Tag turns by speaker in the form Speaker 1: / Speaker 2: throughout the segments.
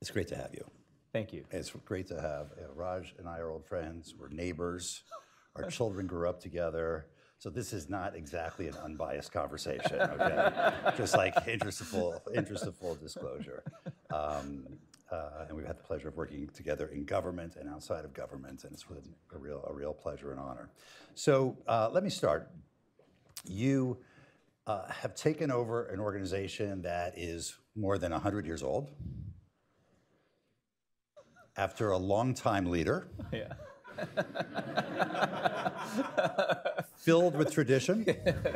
Speaker 1: It's great to have you.
Speaker 2: Thank you.
Speaker 1: It's great to have Raj and I are old friends. We're neighbors. Our children grew up together. So this is not exactly an unbiased conversation, okay? Just like interest of full disclosure. And we've had the pleasure of working together in government and outside of government, and it's really a real pleasure and honor. So let me start. You have taken over an organization that is more than 100 years old. After a long-time leader,
Speaker 2: Yeah.
Speaker 1: filled with tradition,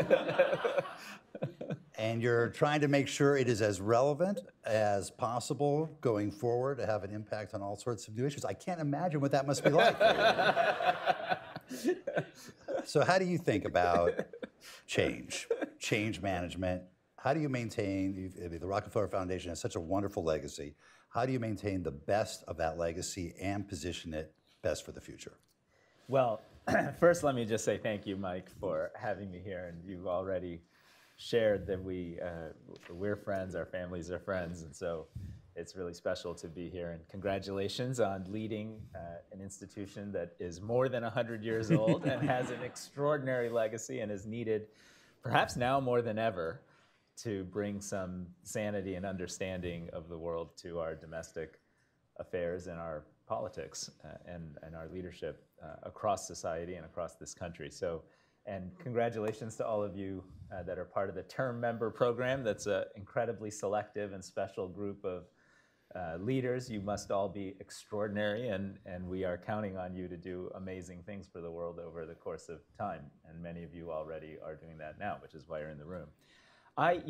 Speaker 1: and you're trying to make sure it is as relevant as possible going forward to have an impact on all sorts of new issues. I can't imagine what that must be like for you. So how do you think about change management? How do you maintain, the Rockefeller Foundation has such a wonderful legacy. How do you maintain the best of that legacy and position it best for the future?
Speaker 2: Well, first let me just say thank you, Mike, for having me here. And you've already shared that we're friends, our families are friends. And so it's really special to be here. And congratulations on leading an institution that is more than 100 years old and has an extraordinary legacy and is needed, perhaps now more than ever, to bring some sanity and understanding of the world to our domestic affairs and our politics and our leadership across society and across this country. So, and congratulations to all of you that are part of the term member program. That's an incredibly selective and special group of leaders. You must all be extraordinary, and we are counting on you to do amazing things for the world over the course of time. And many of you already are doing that now, which is why you're in the room. Part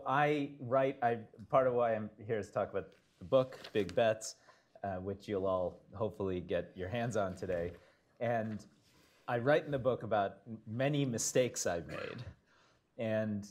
Speaker 2: of why I'm here is to talk about the book, Big Bets, which you'll all hopefully get your hands on today. And I write in the book about many mistakes I've made and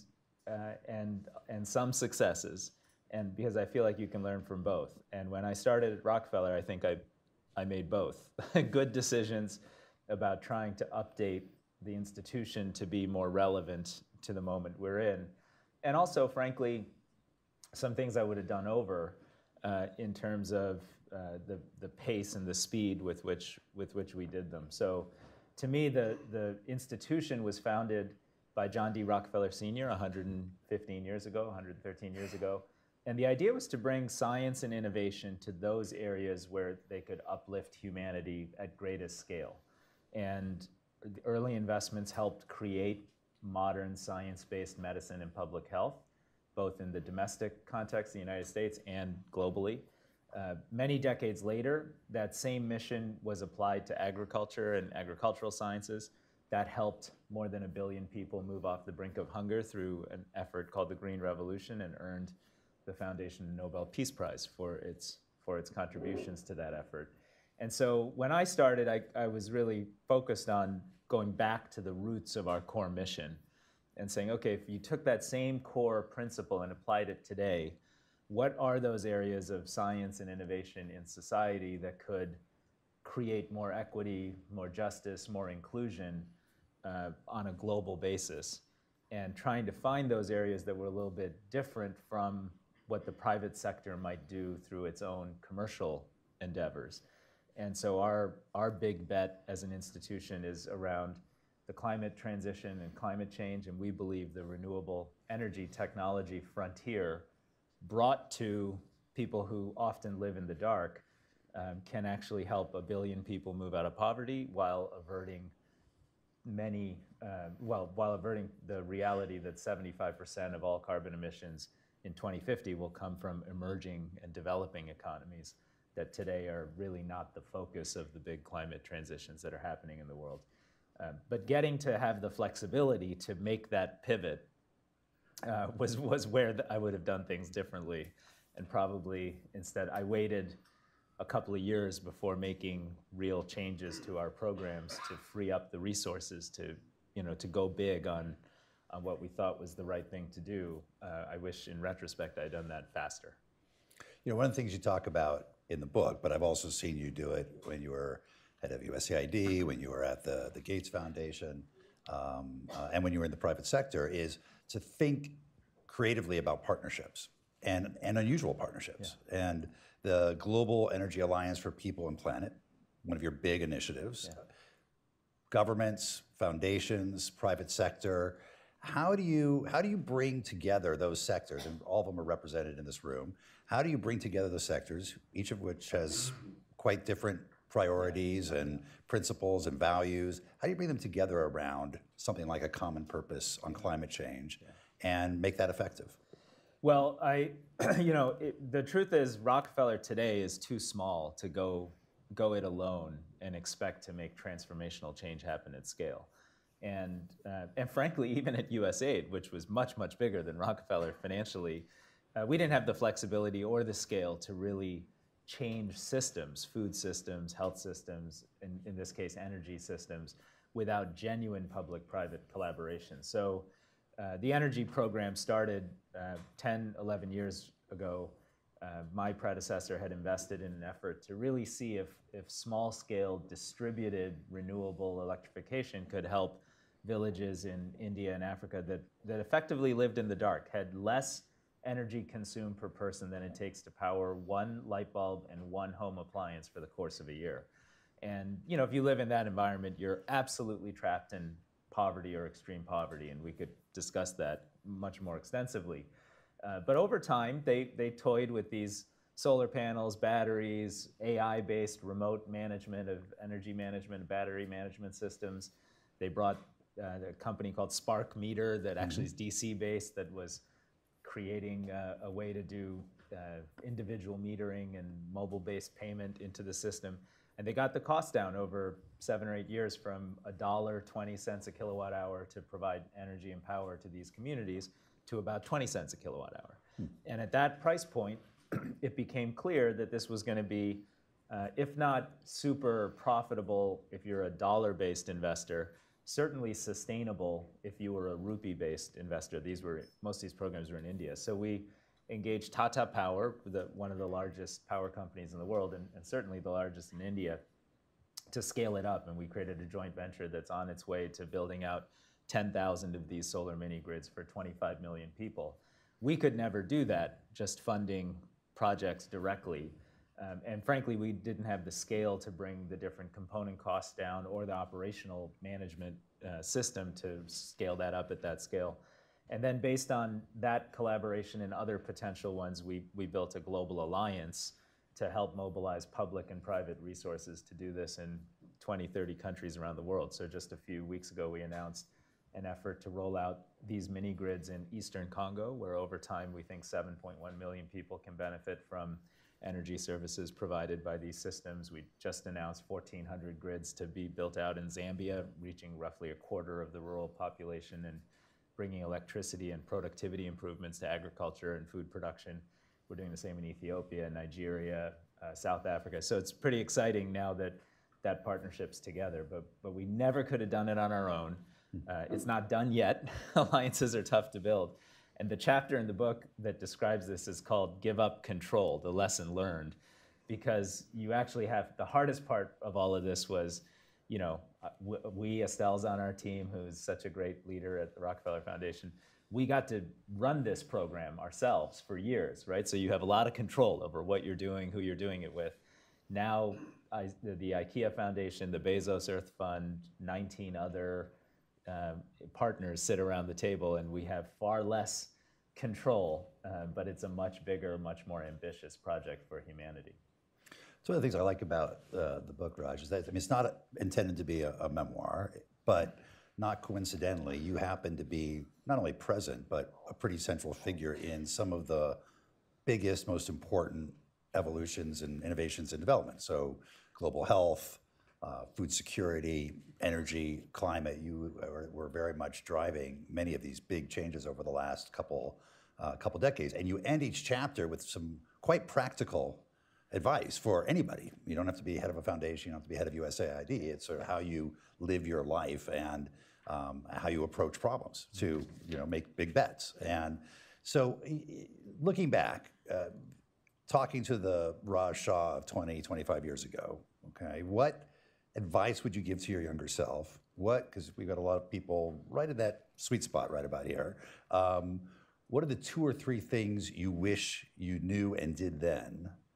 Speaker 2: some successes, and because I feel like you can learn from both. And when I started at Rockefeller, I think I made both. Good decisions about trying to update the institution to be more relevant to the moment we're in. And also, frankly, some things I would have done over in terms of the pace and the speed with which we did them. So, to me, the institution was founded by John D. Rockefeller Sr. 113 years ago, and the idea was to bring science and innovation to those areas where they could uplift humanity at greatest scale. And the early investments helped create modern science-based medicine and public health, both in the domestic context, the United States, and globally. Many decades later, that same mission was applied to agriculture and agricultural sciences. That helped more than 1 billion people move off the brink of hunger through an effort called the Green Revolution, and earned the foundation a Nobel Peace Prize for its contributions to that effort. And so when I started, I was really focused on going back to the roots of our core mission and saying, okay, if you took that same core principle and applied it today, what are those areas of science and innovation in society that could create more equity, more justice, more inclusion on a global basis? And trying to find those areas that were a little bit different from what the private sector might do through its own commercial endeavors. And so our big bet as an institution is around the climate transition and climate change, and we believe the renewable energy technology frontier brought to people who often live in the dark can actually help 1 billion people move out of poverty while averting the reality that 75% of all carbon emissions in 2050 will come from emerging and developing economies that today are really not the focus of the big climate transitions that are happening in the world. But getting to have the flexibility to make that pivot was where I would have done things differently. And probably instead, I waited a couple of years before making real changes to our programs to free up the resources to go big on what we thought was the right thing to do. I wish, in retrospect, I'd done that faster.
Speaker 1: One of the things you talk about in the book, but I've also seen you do it when you were head of USAID, when you were at the Gates Foundation, and when you were in the private sector, is to think creatively about partnerships and unusual partnerships. Yeah. And the Global Energy Alliance for People and Planet, one of your big initiatives. Yeah. Governments, foundations, private sector. How do you bring together those sectors, and all of them are represented in this room? How do you bring together those sectors, each of which has quite different priorities and principles and values? How do you bring them together around something like a common purpose on climate change and make that effective?
Speaker 2: Well, the truth is Rockefeller today is too small to go it alone and expect to make transformational change happen at scale. And frankly, even at USAID, which was much, much bigger than Rockefeller financially, we didn't have the flexibility or the scale to really change systems, food systems, health systems, in this case, energy systems, without genuine public-private collaboration. So the energy program started 10, 11 years ago. My predecessor had invested in an effort to really see if small-scale distributed renewable electrification could help villages in India and Africa that effectively lived in the dark, had less energy consumed per person than it takes to power one light bulb and one home appliance for the course of a year. And if you live in that environment, you're absolutely trapped in poverty or extreme poverty, and we could discuss that much more extensively. But over time, they toyed with these solar panels, batteries, AI-based remote management of energy management, battery management systems. They brought a company called Spark Meter that actually is DC-based, that was creating a way to do individual metering and mobile-based payment into the system. And they got the cost down over 7 or 8 years from $1.20 a kilowatt hour to provide energy and power to these communities to about 20 cents a kilowatt hour. And at that price point, it became clear that this was going to be, if not super profitable if you're a dollar-based investor, certainly sustainable if you were a rupee-based investor. Most of these programs were in India. So we engaged Tata Power, one of the largest power companies in the world, and certainly the largest in India, to scale it up. And we created a joint venture that's on its way to building out 10,000 of these solar mini grids for 25 million people. We could never do that just funding projects directly. And frankly, we didn't have the scale to bring the different component costs down or the operational management system to scale that up at that scale. And then based on that collaboration and other potential ones, we built a global alliance to help mobilize public and private resources to do this in 20, 30 countries around the world. So just a few weeks ago, we announced an effort to roll out these mini grids in Eastern Congo, where over time we think 7.1 million people can benefit from energy services provided by these systems. We just announced 1,400 grids to be built out in Zambia, reaching roughly a quarter of the rural population and bringing electricity and productivity improvements to agriculture and food production. We're doing the same in Ethiopia, Nigeria, South Africa. So it's pretty exciting now that partnership's together, but we never could have done it on our own. It's not done yet. Alliances are tough to build. And the chapter in the book that describes this is called Give Up Control, the lesson learned, because you actually have, the hardest part of all of this was, Estelle's on our team, who's such a great leader at the Rockefeller Foundation. We got to run this program ourselves for years, right? So you have a lot of control over what you're doing, who you're doing it with. Now, the IKEA Foundation, the Bezos Earth Fund, 19 other partners sit around the table, and we have far less control, but it's a much bigger, much more ambitious project for humanity.
Speaker 1: So one of the things I like about the book, Raj, is that it's not intended to be a memoir, but not coincidentally, you happen to be not only present, but a pretty central figure in some of the biggest, most important evolutions and innovations in development. So global health, food security, energy, climate, you were very much driving many of these big changes over the last couple decades. And you end each chapter with some quite practical advice for anybody. You don't have to be head of a foundation, you don't have to be head of USAID. It's sort of how you live your life and how you approach problems to make big bets. And so looking back, talking to the Raj Shah of 20, 25 years ago, okay, what advice would you give to your younger self? Because we've got a lot of people right in that sweet spot right about here. What are the 2 or 3 things you wish you knew and did then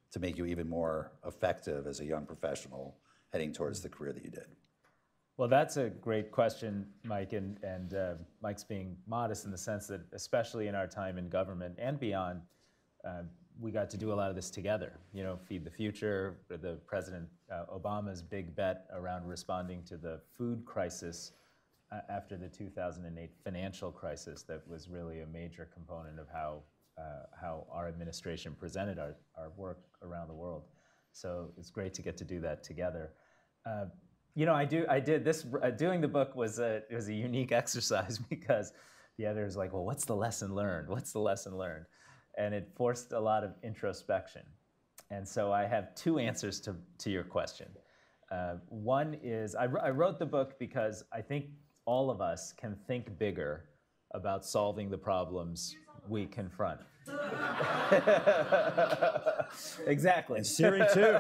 Speaker 1: to make you even more effective as a young professional heading towards the career that you did?
Speaker 2: Well, that's a great question, Mike, and Mike's being modest in the sense that, especially in our time in government and beyond, we got to do a lot of this together. You know, Feed the Future, the President Obama's big bet around responding to the food crisis after the 2008 financial crisis that was really a major component of how our administration presented our work around the world. So it's great to get to do that together. You know, I did this, doing the book was a unique exercise because the editor's like, well, what's the lesson learned? What's the lesson learned? And it forced a lot of introspection. And so I have two answers to your question. One is, I wrote the book because I think all of us can think bigger about solving the problems we confront. Exactly.
Speaker 1: And Siri too.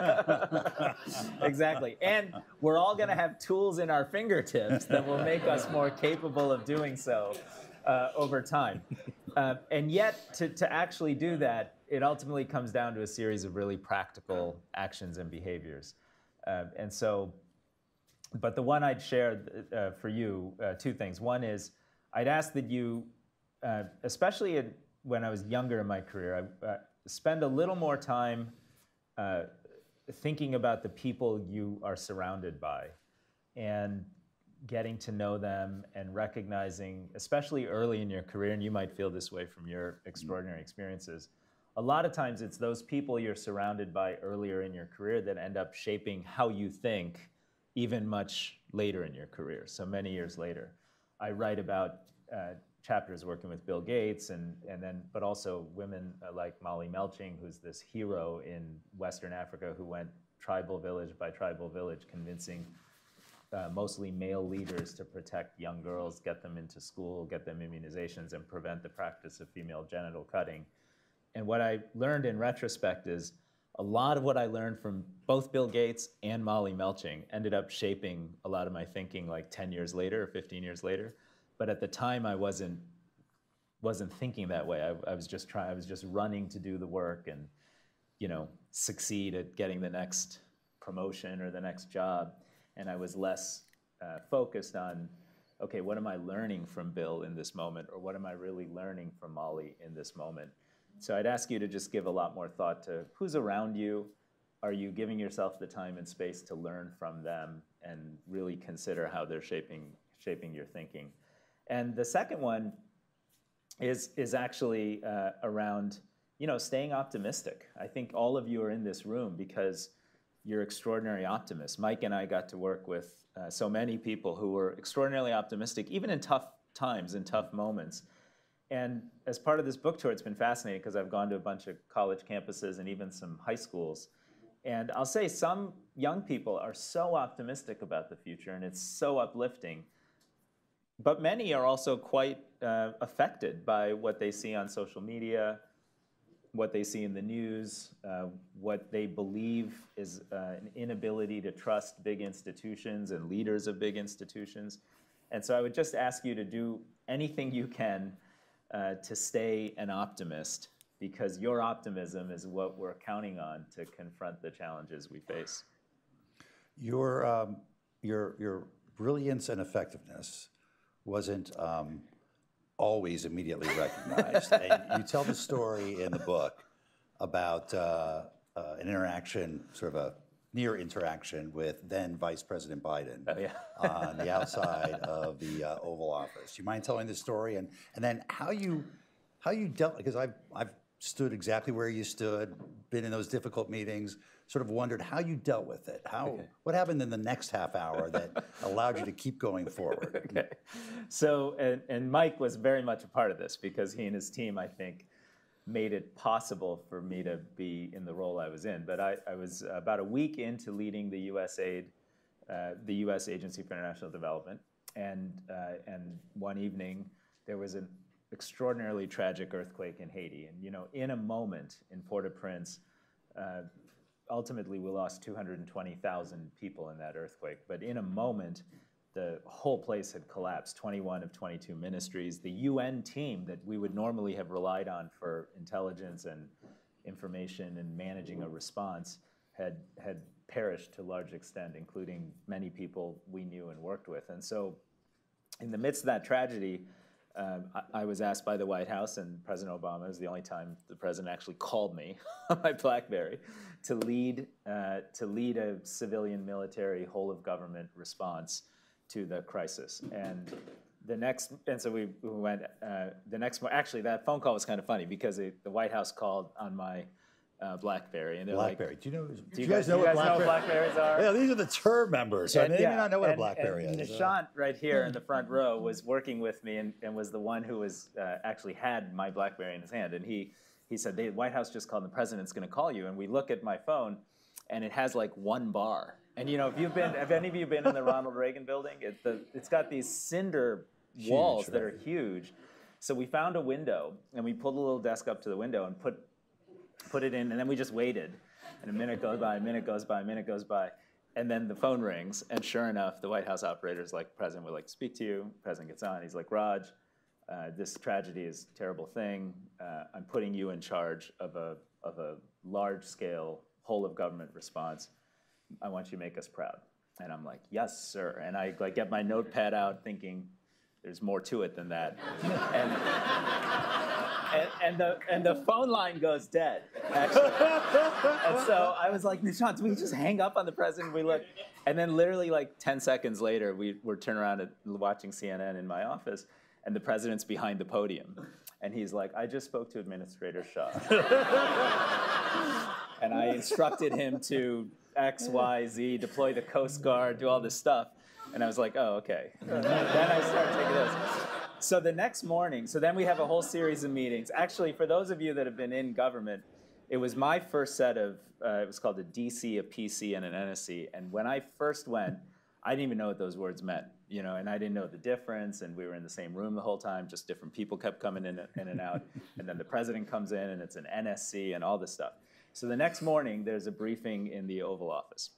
Speaker 2: Exactly. And we're all going to have tools in our fingertips that will make us more capable of doing so over time. And yet, to actually do that, it ultimately comes down to a series of really practical actions and behaviors. And so, but the one I'd share for you, two things. One is, I'd ask that you, especially when I was younger in my career, I spend a little more time thinking about the people you are surrounded by and getting to know them and recognizing, especially early in your career, and you might feel this way from your extraordinary experiences, a lot of times it's those people you're surrounded by earlier in your career that end up shaping how you think even much later in your career, so many years later. I write about chapters working with Bill Gates, but also women like Molly Melching, who's this hero in Western Africa who went tribal village by tribal village, convincing mostly male leaders to protect young girls, get them into school, get them immunizations, and prevent the practice of female genital cutting. And what I learned in retrospect is a lot of what I learned from both Bill Gates and Molly Melching ended up shaping a lot of my thinking like 10 years later or 15 years later. But at the time, I wasn't thinking that way. I was just running to do the work and, you know, succeed at getting the next promotion or the next job. And I was less focused on, okay, what am I learning from Bill in this moment, or what am I really learning from Molly in this moment? So I'd ask you to just give a lot more thought to who's around you. Are you giving yourself the time and space to learn from them and really consider how they're shaping your thinking? And the second one is actually around, you know, staying optimistic. I think all of you are in this room because you're extraordinary optimists. Mike and I got to work with so many people who were extraordinarily optimistic, even in tough times, in tough moments. And as part of this book tour, it's been fascinating because I've gone to a bunch of college campuses and even some high schools. And I'll say some young people are so optimistic about the future, and it's so uplifting. But many are also quite affected by what they see on social media, what they see in the news, what they believe is an inability to trust big institutions and leaders of big institutions. And so I would just ask you to do anything you can to stay an optimist, because your optimism is what we're counting on to confront the challenges we face.
Speaker 1: Your brilliance and effectiveness wasn't always immediately recognized. And you tell the story in the book about an interaction, sort of a near interaction with then Vice President Biden on the outside of the Oval Office. Do you mind telling the story and then how you dealt? Because I've stood exactly where you stood, been in those difficult meetings, sort of wondered how you dealt with it. What happened in the next half hour that allowed you to keep going forward?
Speaker 2: Okay. So, and Mike was very much a part of this because he and his team, I think, made it possible for me to be in the role I was in. But I was about a week into leading the USAID, the U.S. Agency for International Development, and one evening there was an extraordinarily tragic earthquake in Haiti. And, you know, in a moment in Port-au-Prince, ultimately we lost 220,000 people in that earthquake. But in a moment, the whole place had collapsed, 21 of 22 ministries. The UN team that we would normally have relied on for intelligence and information and managing a response had perished to a large extent, including many people we knew and worked with. And so in the midst of that tragedy, I was asked by the White House, and President Obama, it was the only time the president actually called me on my BlackBerry, to lead a civilian military whole of government response to the crisis. And so we went, actually that phone call was kind of funny because the White House called on my BlackBerry, and they're
Speaker 1: BlackBerry.
Speaker 2: like,
Speaker 1: Do
Speaker 2: you guys know what BlackBerries are?
Speaker 1: Yeah, these are the term members. So they may not know what a BlackBerry is.
Speaker 2: Nishant right here in the front row was working with me and was the one who was actually had my BlackBerry in his hand. And he said, the White House just called, and the president's going to call you. And we look at my phone, and it has like one bar. And you know, have any of you been in the Ronald Reagan building? It's got these cinder walls that are huge. So we found a window, and we pulled a little desk up to the window and put it in, and then we just waited. And a minute goes by, a minute goes by, a minute goes by. And then the phone rings, and sure enough, the White House operator's like, President would like to speak to you. The president gets on, he's like, Raj, this tragedy is a terrible thing. I'm putting you in charge of a large-scale, whole-of-government response. I want you to make us proud. And I'm like, yes, sir. And I like get my notepad out thinking, there's more to it than that. And the phone line goes dead, actually. And so I was like, Nishant, do we just hang up on the president? We look, and then literally like 10 seconds later, we're turning around and watching CNN in my office, and the president's behind the podium. And he's like, I just spoke to Administrator Shah. And I instructed him to X, Y, Z, deploy the Coast Guard, do all this stuff. And I was like, oh, okay. Then I started taking those. So the next morning, so then we have a whole series of meetings. Actually, for those of you that have been in government, it was my first set of, it was called a DC, a PC, and an NSC. And when I first went, I didn't even know what those words meant, you know, and I didn't know the difference, and we were in the same room the whole time, just different people kept coming in and out. And then the president comes in, and it's an NSC and all this stuff. So the next morning, there's a briefing in the Oval Office.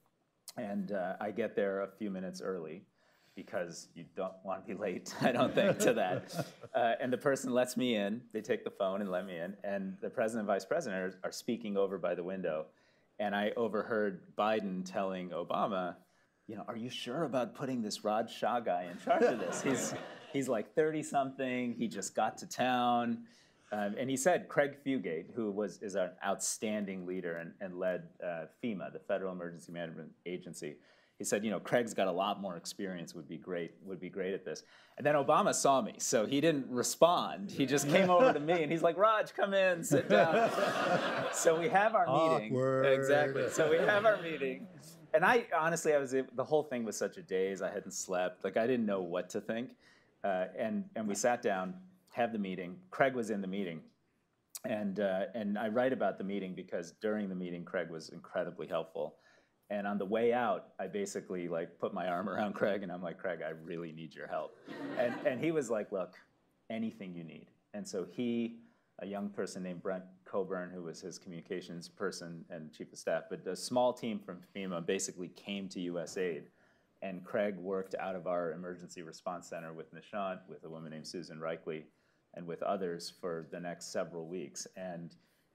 Speaker 2: And I get there a few minutes early because you don't want to be late, I don't think, to that. And the person lets me in. They take the phone and let me in. And the president and vice president are speaking over by the window. And I overheard Biden telling Obama, you know, are you sure about putting this Raj Shah guy in charge of this? He's like 30-something. He just got to town. And he said Craig Fugate, who is an outstanding leader and led FEMA, the Federal Emergency Management Agency, he said, you know, Craig's got a lot more experience, would be great at this. And then Obama saw me, so he didn't respond. He just came over to me, and he's like, Raj, come in, sit down. So we have our meeting.
Speaker 1: Awkward.
Speaker 2: Exactly. So we have our meeting. And honestly, the whole thing was such a daze. I hadn't slept. Like, I didn't know what to think. And we sat down, have the meeting. Craig was in the meeting. And I write about the meeting because during the meeting, Craig was incredibly helpful. And on the way out, I basically like put my arm around Craig, and I'm like, Craig, I really need your help. And he was like, look, anything you need. And so a young person named Brent Coburn, who was his communications person and chief of staff, but a small team from FEMA basically came to USAID. And Craig worked out of our emergency response center with Nishant, with a woman named Susan Reichley, and with others for the next several weeks. And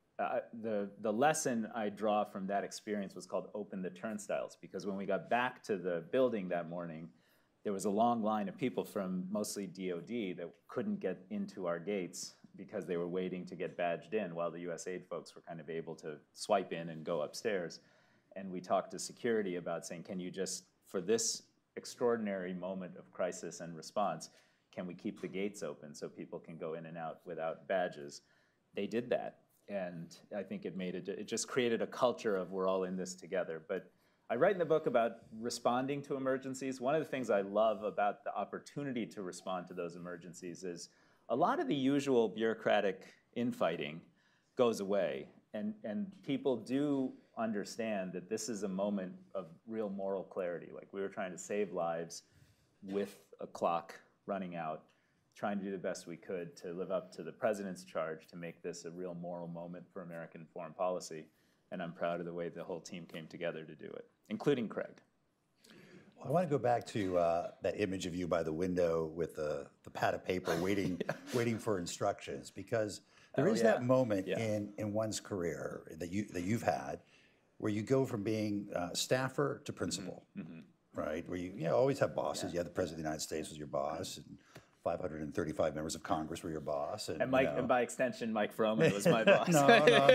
Speaker 2: the lesson I draw from that experience was called Open the Turnstiles, because when we got back to the building that morning, there was a long line of people from mostly DOD that couldn't get into our gates because they were waiting to get badged in while the USAID folks were kind of able to swipe in and go upstairs. And we talked to security about saying, can you just, for this extraordinary moment of crisis and response, can we keep the gates open so people can go in and out without badges? They did that. And I think it just created a culture of we're all in this together. But I write in the book about responding to emergencies. One of the things I love about the opportunity to respond to those emergencies is a lot of the usual bureaucratic infighting goes away. And people do understand that this is a moment of real moral clarity. Like, we were trying to save lives with a clock running out, trying to do the best we could to live up to the president's charge to make this a real moral moment for American foreign policy. And I'm proud of the way the whole team came together to do it, including Craig.
Speaker 1: Well, I want to go back to that image of you by the window with the pad of paper waiting, waiting for instructions, because There is that moment
Speaker 2: Yeah.
Speaker 1: in one's career that you've had where you go from being staffer to principal, right? Where you always have bosses. You have the President of the United States was your boss, and 535 members of Congress were your boss.
Speaker 2: And Mike, and by extension, Mike Froman was my boss.
Speaker 1: No,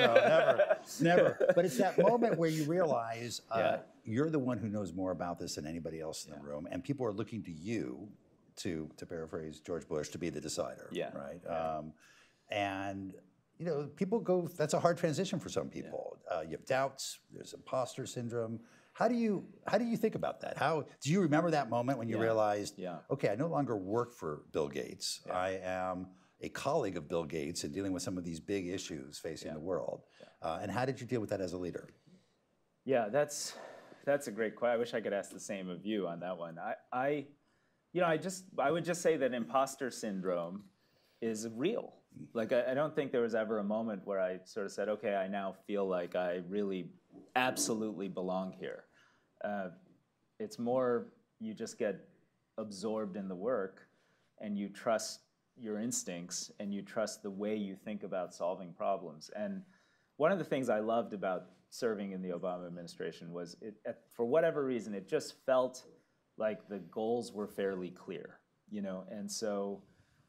Speaker 1: never. But it's that moment where you realize you're the one who knows more about this than anybody else in the room, and people are looking to you, to paraphrase George Bush, to be the decider.
Speaker 2: Yeah.
Speaker 1: Right. And people go. That's a hard transition for some people. You have doubts. There's imposter syndrome. How do you think about that? How do you remember that moment when you realized, okay, I no longer work for Bill Gates. I am a colleague of Bill Gates and dealing with some of these big issues facing the world. And how did you deal with that as a leader?
Speaker 2: Yeah, that's a great question. I wish I could ask the same of you on that one. I would just say that imposter syndrome is real. Like, I don't think there was ever a moment where I sort of said, okay, I now feel like I really absolutely belong here. It's more you just get absorbed in the work and you trust your instincts and you trust the way you think about solving problems. And one of the things I loved about serving in the Obama administration was, for whatever reason, it just felt like the goals were fairly clear, and so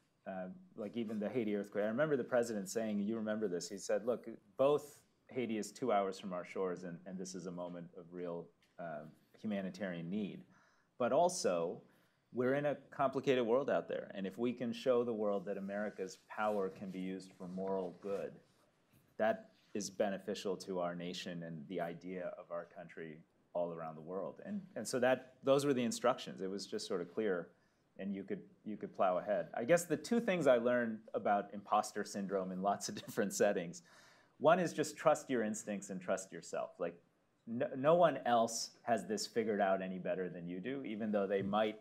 Speaker 2: like even the Haiti earthquake, I remember the president saying, you remember this, he said, look, both Haiti is 2 hours from our shores, and this is a moment of real humanitarian need. But also, we're in a complicated world out there, and if we can show the world that America's power can be used for moral good, that is beneficial to our nation and the idea of our country all around the world. And so those were the instructions. It was just sort of clear, and you could plow ahead. I guess the two things I learned about imposter syndrome in lots of different settings, one is just trust your instincts and trust yourself. Like, no one else has this figured out any better than you do, even though they might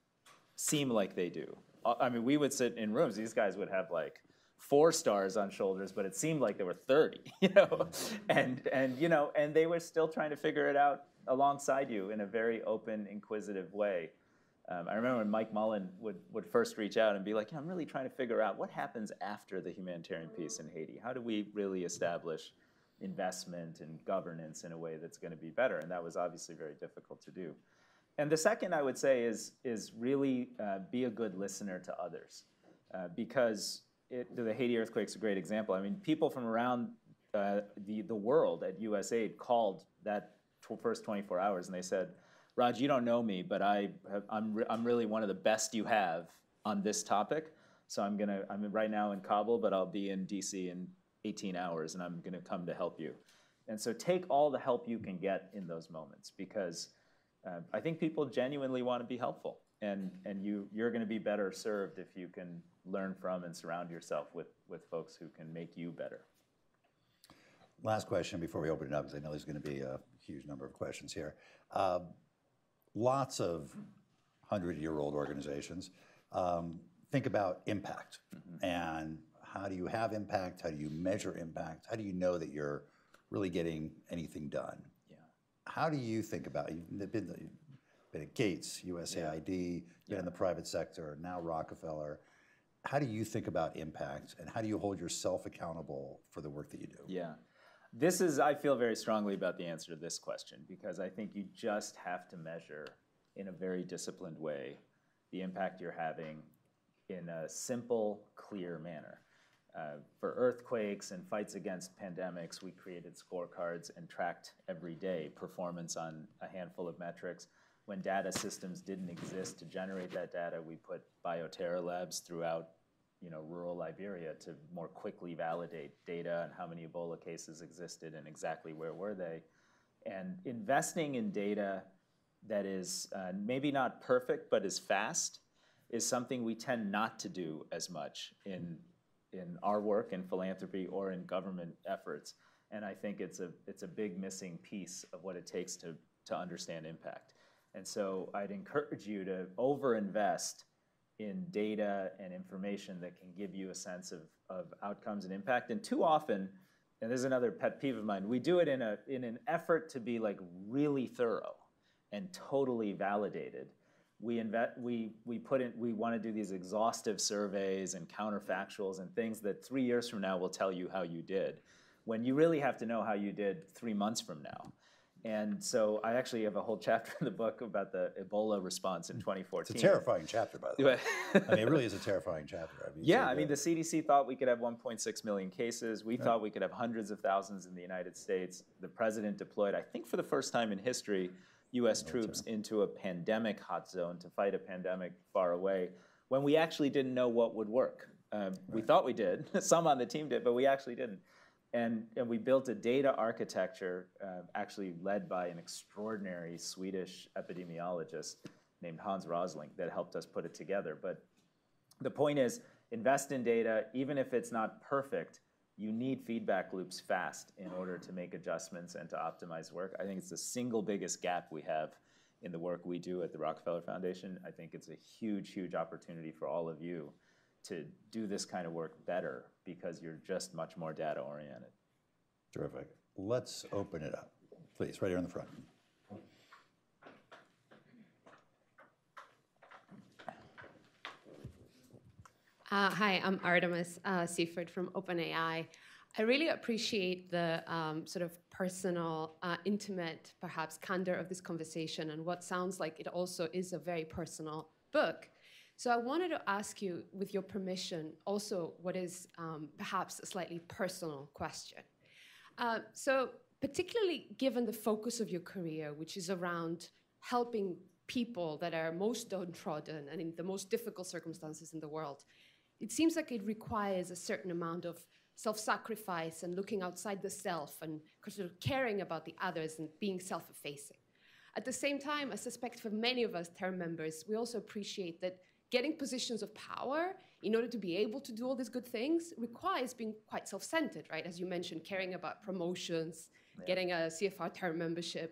Speaker 2: seem like they do. I mean, we would sit in rooms, these guys would have like 4 stars on shoulders, but it seemed like there were 30, and they were still trying to figure it out alongside you in a very open, inquisitive way. I remember when Mike Mullen would first reach out and be like, I'm really trying to figure out what happens after the humanitarian peace in Haiti. How do we really establish investment and governance in a way that's going to be better? And that was obviously very difficult to do. And the second I would say is really be a good listener to others, because the Haiti earthquake's a great example. I mean, people from around the world at USAID called that first 24 hours and they said, Raj, you don't know me, but I'm really one of the best you have on this topic. So I'm right now in Kabul, but I'll be in DC in 18 hours, and I'm gonna come to help you. And so take all the help you can get in those moments, because I think people genuinely want to be helpful, and you're gonna be better served if you can learn from and surround yourself with folks who can make you better.
Speaker 1: Last question before we open it up, because I know there's going to be a huge number of questions here. Lots of 100-year-old organizations think about impact. And how do you have impact? How do you measure impact? How do you know that you're really getting anything done? Yeah. How do you think about it? You've been at Gates, USAID, been in the private sector, now Rockefeller. How do you think about impact, and how do you hold yourself accountable for the work that you do?
Speaker 2: Yeah. I feel very strongly about the answer to this question, because I think you just have to measure in a very disciplined way the impact you're having in a simple, clear manner. For earthquakes and fights against pandemics, we created scorecards and tracked every day performance on a handful of metrics. When data systems didn't exist to generate that data, we put bioterror labs throughout rural Liberia to more quickly validate data and how many Ebola cases existed and exactly where were they. And investing in data that is maybe not perfect but is fast is something we tend not to do as much in our work in philanthropy or in government efforts. And I think it's a big missing piece of what it takes to understand impact. And so I'd encourage you to overinvest in data and information that can give you a sense of outcomes and impact. And too often, and this is another pet peeve of mine, we do it in an effort to be like really thorough and totally validated. we want to do these exhaustive surveys and counterfactuals and things that 3 years from now will tell you how you did, when you really have to know how you did 3 months from now. And so I actually have a whole chapter in the book about the Ebola response in 2014.
Speaker 1: It's a terrifying chapter, by the way. I mean, it really is a terrifying chapter. I mean,
Speaker 2: yeah, I mean, the CDC thought we could have 1.6 million cases. We thought we could have hundreds of thousands in the United States. The president deployed, I think for the first time in history, U.S. troops into a pandemic hot zone to fight a pandemic far away, when we actually didn't know what would work. We thought we did. Some on the team did, but we actually didn't. And we built a data architecture actually led by an extraordinary Swedish epidemiologist named Hans Rosling that helped us put it together. But the point is, invest in data. Even if it's not perfect, you need feedback loops fast in order to make adjustments and to optimize work. I think it's the single biggest gap we have in the work we do at the Rockefeller Foundation. I think it's a huge, huge opportunity for all of you to do this kind of work better because you're just much more data oriented.
Speaker 1: Terrific. Let's open it up. Please, right here in the front.
Speaker 3: Hi, I'm Artemis Seifert from OpenAI. I really appreciate the sort of personal, intimate, perhaps, candor of this conversation and what sounds like it also is a very personal book. So I wanted to ask you, with your permission, also what is perhaps a slightly personal question. So particularly given the focus of your career, which is around helping people that are most downtrodden and in the most difficult circumstances in the world, it seems like it requires a certain amount of self-sacrifice and looking outside the self and sort of caring about the others and being self-effacing. At the same time, I suspect for many of us term members, we also appreciate that getting positions of power in order to be able to do all these good things requires being quite self-centered, right? As you mentioned, caring about promotions, getting a CFR term membership.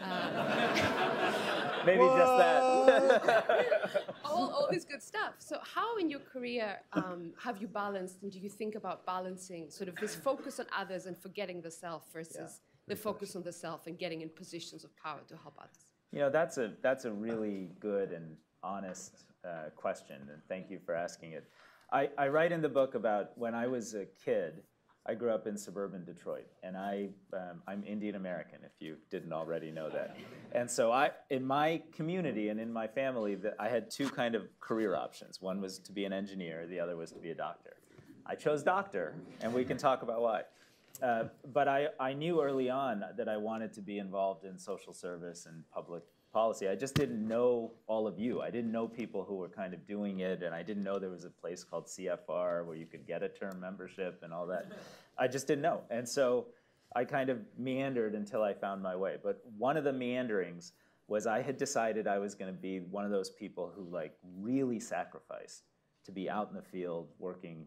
Speaker 2: Maybe just that.
Speaker 3: all this good stuff. So how in your career have you balanced, and do you think about balancing sort of this focus on others and forgetting the self versus the focus on the self and getting in positions of power to help others?
Speaker 2: You know, that's a really good and honest question, and thank you for asking it. I write in the book about when I was a kid. I grew up in suburban Detroit, and I'm Indian American, if you didn't already know that. And so in my community and in my family, I had two kind of career options. One was to be an engineer, the other was to be a doctor. I chose doctor, and we can talk about why. But I knew early on that I wanted to be involved in social service and public policy. I just didn't know all of you. I didn't know people who were kind of doing it, and I didn't know there was a place called CFR where you could get a term membership and all that. I just didn't know. And so I kind of meandered until I found my way. But one of the meanderings was I had decided I was going to be one of those people who like really sacrificed to be out in the field working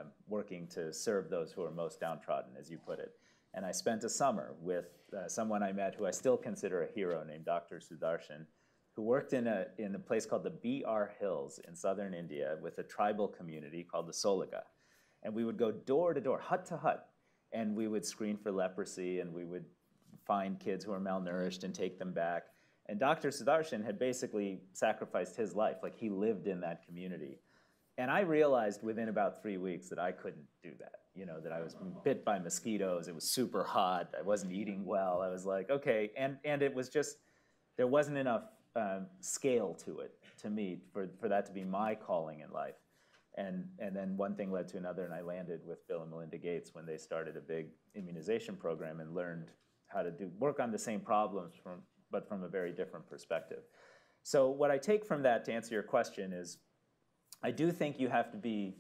Speaker 2: to serve those who are most downtrodden, as you put it. And I spent a summer with someone I met who I still consider a hero named Dr. Sudarshan, who worked in a place called the BR Hills in southern India with a tribal community called the Soliga. And we would go door to door, hut to hut, and we would screen for leprosy, and we would find kids who are malnourished and take them back. And Dr. Sudarshan had basically sacrificed his life, like he lived in that community. And I realized within about 3 weeks that I couldn't do that. You know, that I was bit by mosquitoes, it was super hot, I wasn't eating well. I was like, okay, and it was just, there wasn't enough scale to it, to me, for that to be my calling in life. And then one thing led to another, and I landed with Bill and Melinda Gates when they started a big immunization program and learned how to work on the same problems, but from a very different perspective. So what I take from that, to answer your question, is I do think you have to be,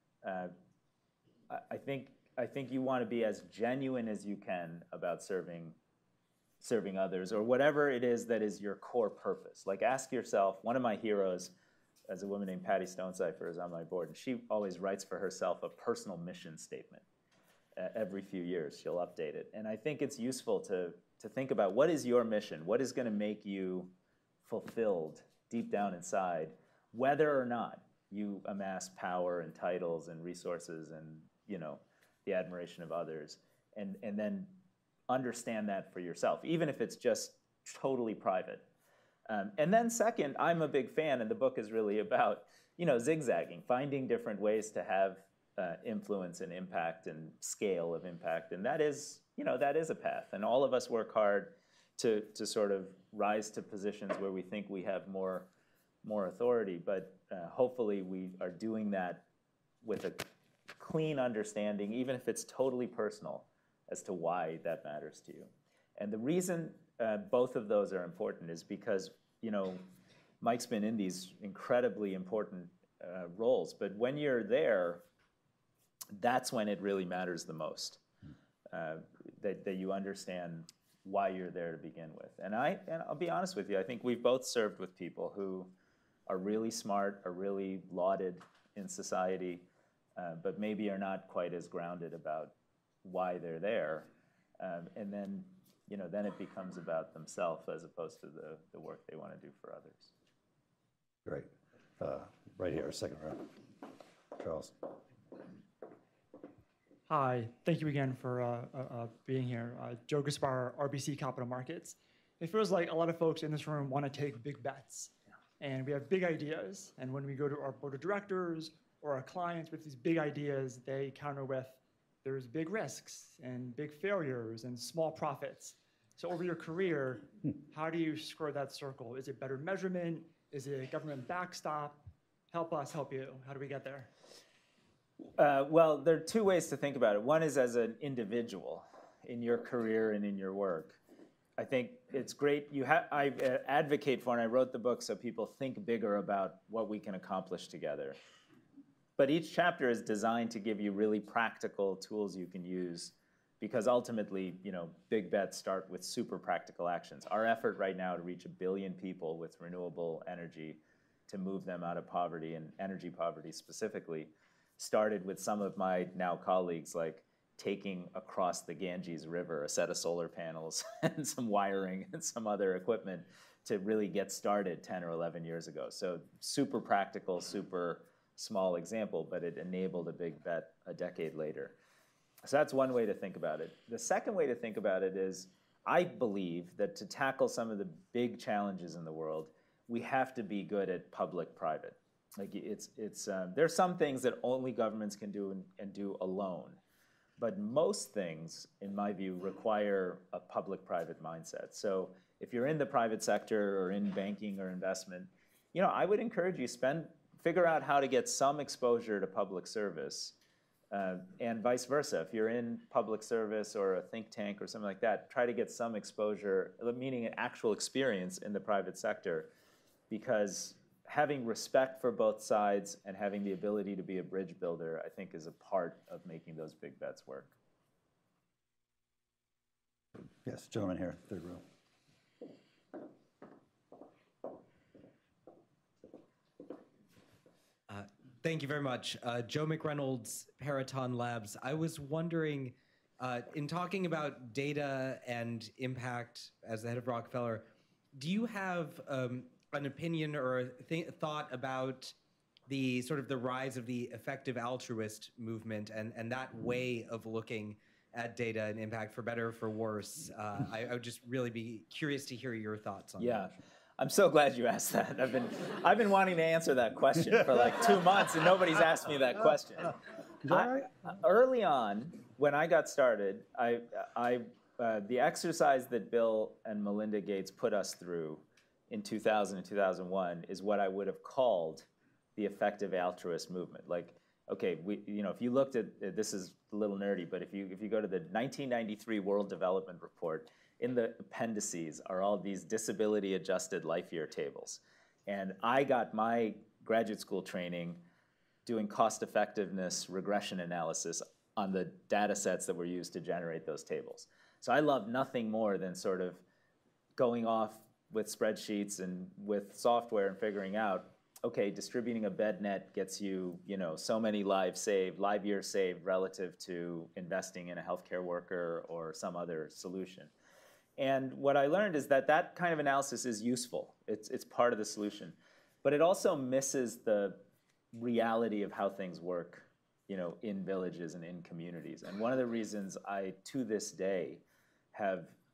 Speaker 2: I think you want to be as genuine as you can about serving others, or whatever it is that is your core purpose. Like, ask yourself, one of my heroes, as a woman named Patty Stonecipher, is on my board, and she always writes for herself a personal mission statement. Every few years, she'll update it. And I think it's useful to think about, what is your mission? What is going to make you fulfilled deep down inside, whether or not you amass power and titles and resources and, you know, the admiration of others, and then understand that for yourself, even if it's just totally private. And then second, I'm a big fan, and the book is really about, zigzagging, finding different ways to have influence and impact and scale of impact. And that is a path. And all of us work hard to sort of rise to positions where we think we have more authority. But hopefully we are doing that with a clean understanding, even if it's totally personal, as to why that matters to you. And the reason both of those are important is because, Mike's been in these incredibly important roles, but when you're there, that's when it really matters the most, that you understand why you're there to begin with. And I'll be honest with you, I think we've both served with people who are really smart, are really lauded in society, but maybe are not quite as grounded about why they're there. And then, then it becomes about themselves as opposed to the work they want to do for others.
Speaker 1: Great. Right here, second row. Charles.
Speaker 4: Hi, thank you again for being here. Joe Gaspar, RBC Capital Markets. It feels like a lot of folks in this room want to take big bets. And we have big ideas. And when we go to our board of directors or our clients with these big ideas, they counter with, there's big risks and big failures and small profits. So over your career, how do you square that circle? Is it better measurement? Is it a government backstop? Help us help you. How do we get there?
Speaker 2: Well, there are two ways to think about it. One is as an individual in your career and in your work. I think it's great. I advocate for, and I wrote the book so people think bigger about what we can accomplish together. But each chapter is designed to give you really practical tools you can use, because ultimately, big bets start with super practical actions. Our effort right now to reach 1 billion people with renewable energy, to move them out of poverty, and energy poverty specifically, started with some of my now colleagues, like taking across the Ganges River a set of solar panels and some wiring and some other equipment to really get started 10 or 11 years ago. So super practical, super small example, but it enabled a big bet a decade later. So that's one way to think about it. The second way to think about it is, I believe that to tackle some of the big challenges in the world, we have to be good at public-private. Like there's some things that only governments can do and do alone. But most things, in my view, require a public-private mindset. So if you're in the private sector or in banking or investment, I would encourage you, figure out how to get some exposure to public service, and vice versa. If you're in public service or a think tank or something like that, try to get some exposure, meaning an actual experience in the private sector, because having respect for both sides and having the ability to be a bridge builder, I think, is a part of making those big bets work.
Speaker 1: Yes, gentleman here, third row.
Speaker 5: Thank you very much. Joe McReynolds, Peraton Labs. I was wondering, in talking about data and impact as the head of Rockefeller, do you have an opinion or a thought about the sort of the rise of the effective altruist movement and that way of looking at data and impact, for better or for worse? I would just really be curious to hear your thoughts on that.
Speaker 2: Yeah. I'm so glad you asked that. I've been wanting to answer that question for like 2 months, and nobody's asked me that question. Early on, when I got started, the exercise that Bill and Melinda Gates put us through in 2000 and 2001 is what I would have called the effective altruist movement. Like, okay, if you looked at, this is a little nerdy, but if you go to the 1993 World Development Report, in the appendices are all these disability-adjusted life year tables. And I got my graduate school training doing cost-effectiveness regression analysis on the data sets that were used to generate those tables. So I love nothing more than sort of going off with spreadsheets and with software and figuring out, okay, distributing a bed net gets you, so many live years saved relative to investing in a healthcare worker or some other solution. And what I learned is that kind of analysis is useful. It's part of the solution. But it also misses the reality of how things work, in villages and in communities. And one of the reasons I, to this day, have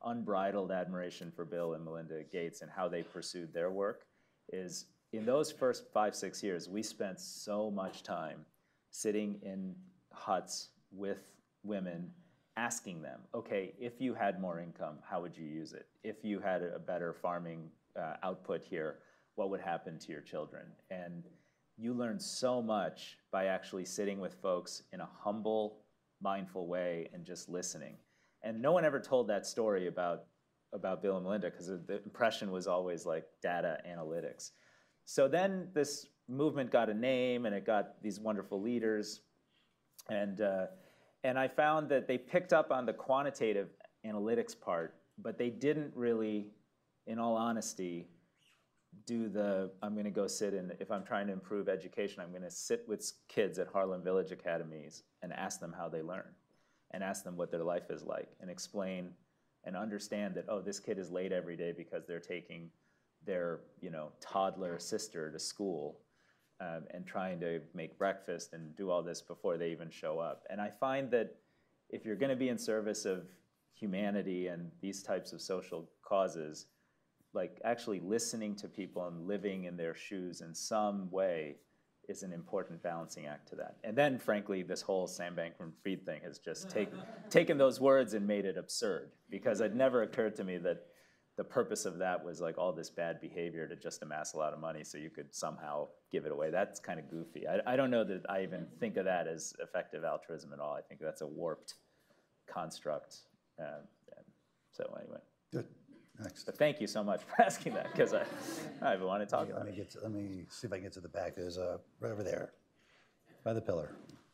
Speaker 2: unbridled admiration for Bill and Melinda Gates and how they pursued their work is in those first 5, 6 years, we spent so much time sitting in huts with women, asking them, okay, if you had more income, how would you use it? If you had a better farming output here, what would happen to your children? And you learn so much by actually sitting with folks in a humble, mindful way and just listening. And no one ever told that story about Bill and Melinda because the impression was always like data analytics. So then this movement got a name and it got these wonderful leaders. And I found that they picked up on the quantitative analytics part, but they didn't really, in all honesty, do I'm going to go sit in, if I'm trying to improve education, I'm going to sit with kids at Harlem Village Academies and ask them how they learn and ask them what their life is like and explain and understand that, oh, this kid is late every day because they're taking their toddler sister to school and trying to make breakfast and do all this before they even show up. And I find that if you're going to be in service of humanity and these types of social causes, like actually listening to people and living in their shoes in some way is an important balancing act to that. And then, frankly, this whole Sam Bankman-Fried thing has just taken those words and made it absurd, because it never occurred to me that the purpose of that was like all this bad behavior to just amass a lot of money so you could somehow give it away. That's kind of goofy. I don't know that I even think of that as effective altruism at all. I think that's a warped construct. So anyway.
Speaker 1: Good. Next.
Speaker 2: But thank you so much for asking that, because I want to talk about it.
Speaker 1: Let me see if I can get to the back. There's right over there, by the pillar.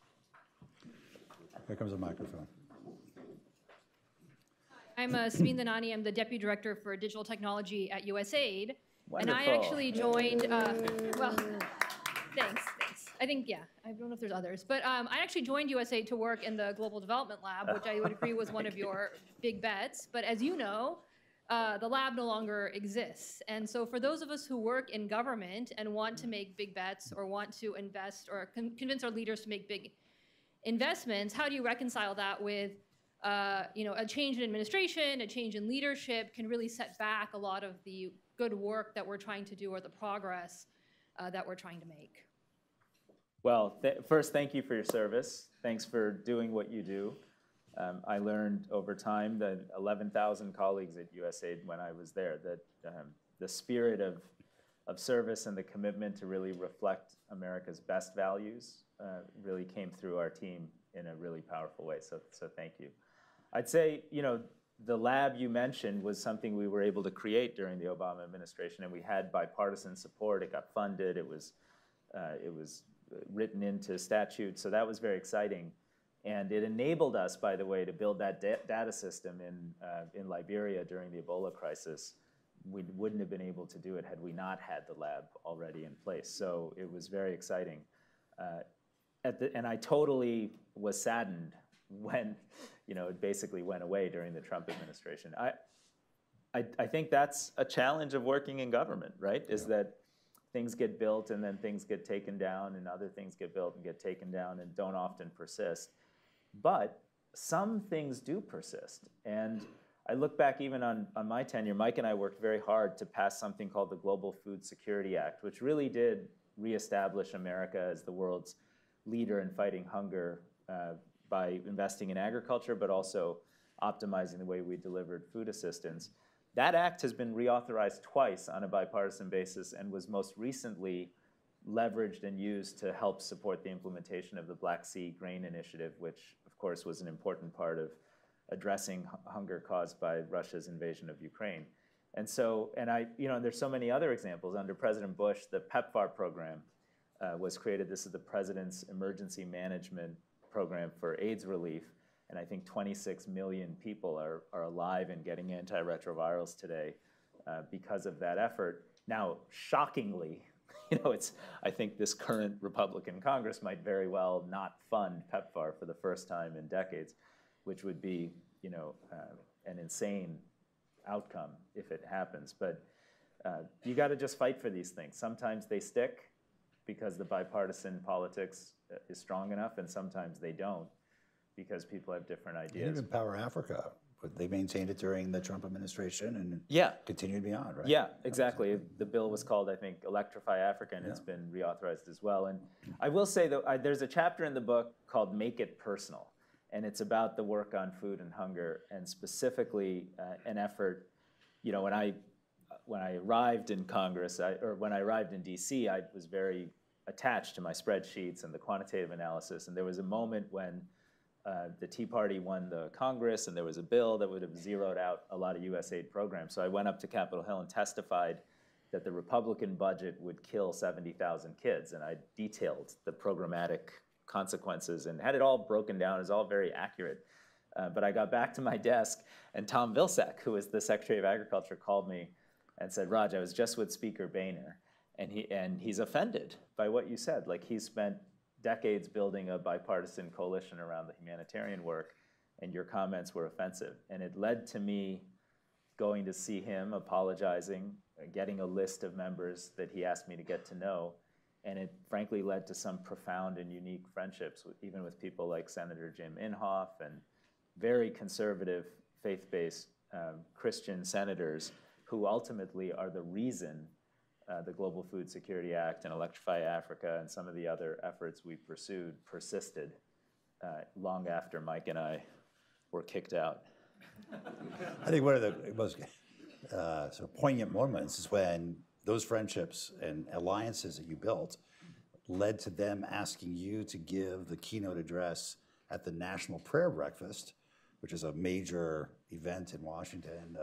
Speaker 1: Here comes a microphone.
Speaker 6: I'm Sabine Danani. I'm the Deputy Director for Digital Technology at USAID.
Speaker 2: Wonderful.
Speaker 6: And I actually joined, well, thanks. I think, yeah, I don't know if there's others. But I actually joined USAID to work in the Global Development Lab, which I would agree was one of your big bets. But as you know, the lab no longer exists. And so for those of us who work in government and want to make big bets or want to invest or convince our leaders to make big investments, how do you reconcile that with a change in administration, a change in leadership can really set back a lot of the good work that we're trying to do or the progress that we're trying to make?
Speaker 2: Well, first, thank you for your service. Thanks for doing what you do. I learned over time that 11,000 colleagues at USAID when I was there, that the spirit of service and the commitment to really reflect America's best values really came through our team in a really powerful way. So thank you. I'd say, the lab you mentioned was something we were able to create during the Obama administration, and we had bipartisan support. It got funded. It was written into statute, so that was very exciting. And it enabled us, by the way, to build that data system in Liberia during the Ebola crisis. We wouldn't have been able to do it had we not had the lab already in place. So it was very exciting. And I totally was saddened when it basically went away during the Trump administration. I think that's a challenge of working in government, right? Is that things get built and then things get taken down and other things get built and get taken down and don't often persist. But some things do persist. And I look back even on my tenure, Mike and I worked very hard to pass something called the Global Food Security Act, which really did reestablish America as the world's leader in fighting hunger by investing in agriculture, but also optimizing the way we delivered food assistance. That act has been reauthorized twice on a bipartisan basis and was most recently leveraged and used to help support the implementation of the Black Sea Grain Initiative, which, of course, was an important part of addressing hunger caused by Russia's invasion of Ukraine. And so, and there's so many other examples. Under President Bush, the PEPFAR program was created. This is the President's Emergency Management Program for AIDS relief. And I think 26 million people are alive and getting antiretrovirals today because of that effort. Now, shockingly, I think this current Republican Congress might very well not fund PEPFAR for the first time in decades, which would be, an insane outcome if it happens. But you got to just fight for these things. Sometimes they stick because the bipartisan politics is strong enough, and sometimes they don't because people have different ideas.
Speaker 1: And even Power Africa but they maintained it during the Trump administration and
Speaker 2: Yeah.
Speaker 1: continued beyond, right?
Speaker 2: Yeah, exactly. The bill was called, I think, Electrify Africa, and it's been reauthorized as well. And I will say, though, there's a chapter in the book called Make It Personal, and it's about the work on food and hunger, and specifically an effort, when I arrived in Congress, or when I arrived in DC, I was very attached to my spreadsheets and the quantitative analysis, and there was a moment when the Tea Party won the Congress, and there was a bill that would have zeroed out a lot of USAID programs. So I went up to Capitol Hill and testified that the Republican budget would kill 70,000 kids, and I detailed the programmatic consequences and had it all broken down. It was all very accurate. But I got back to my desk, and Tom Vilsack, who was the Secretary of Agriculture, called me and said, Raj, I was just with Speaker Boehner, and he's offended by what you said. Like, he spent decades building a bipartisan coalition around the humanitarian work, and your comments were offensive. And it led to me going to see him, apologizing, getting a list of members that he asked me to get to know, and it frankly led to some profound and unique friendships, even with people like Senator Jim Inhofe and very conservative, faith-based Christian senators who ultimately are the reason the Global Food Security Act and Electrify Africa and some of the other efforts we pursued persisted long after Mike and I were kicked out.
Speaker 1: I think one of the most sort of poignant moments is when those friendships and alliances that you built led to them asking you to give the keynote address at the National Prayer Breakfast, which is a major event in Washington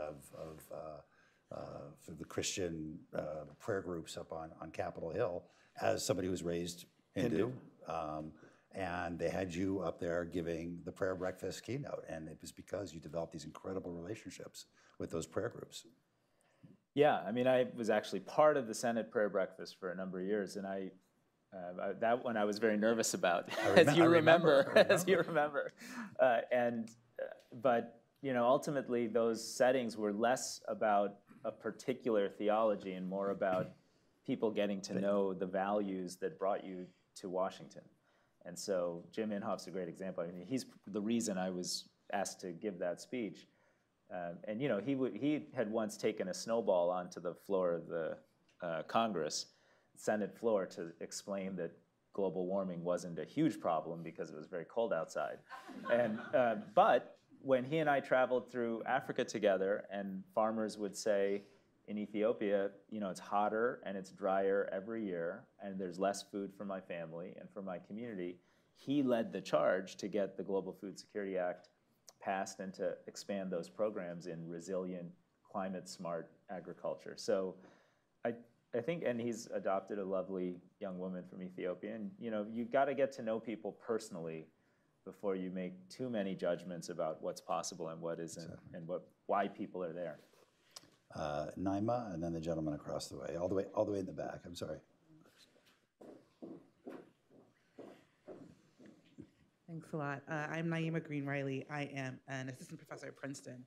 Speaker 1: for the Christian prayer groups up on Capitol Hill, as somebody who was raised Hindu. And they had you up there giving the prayer breakfast keynote, and it was because you developed these incredible relationships with those prayer groups.
Speaker 2: Yeah, I mean, I was actually part of the Senate prayer breakfast for a number of years, and that one I was very nervous about, as you remember. But ultimately, those settings were less about a particular theology and more about people getting to know the values that brought you to Washington. And so Jim Inhofe's a great example. I mean, he's the reason I was asked to give that speech. And he had once taken a snowball onto the floor of the Congress, Senate floor, to explain that global warming wasn't a huge problem because it was very cold outside. And but when he and I traveled through Africa together, and farmers would say, in Ethiopia, it's hotter and it's drier every year, and there's less food for my family and for my community, he led the charge to get the Global Food Security Act passed and to expand those programs in resilient, climate-smart agriculture. So I think, and he's adopted a lovely young woman from Ethiopia, and you got to get to know people personally before you make too many judgments about what's possible and what isn't, and why people are there.
Speaker 1: Naima, and then the gentleman across the way, all the way in the back. I'm sorry.
Speaker 7: Thanks a lot. I'm Naima Green Riley. I am an assistant professor at Princeton.